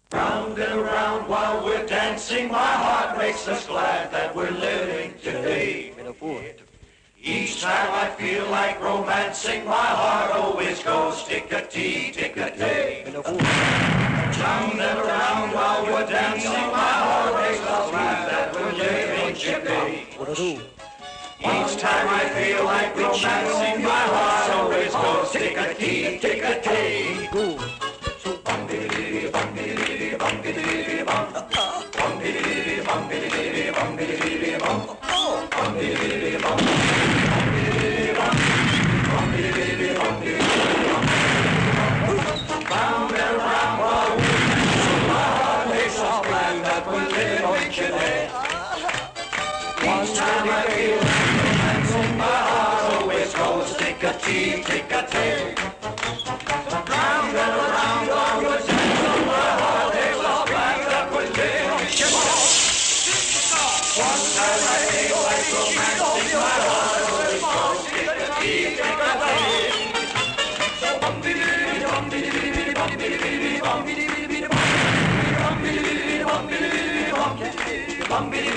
Round and around while we're dancing, my heart makes us glad that we're living today. Each time I feel like romancing, my heart always goes tick-a-tee, tick-a-tee. Round and around while we're dancing, my heart makes us glad that we're living today. Each time I feel like romancing, my heart always goes tick-a-tee, tick-a-tee. Tick-a-tee, tick-a-tee. Round and around all the time, my heart makes us glad that we're living today. One time I feel like romancing, my heart always goes tick-a-tee, tick-a-tee.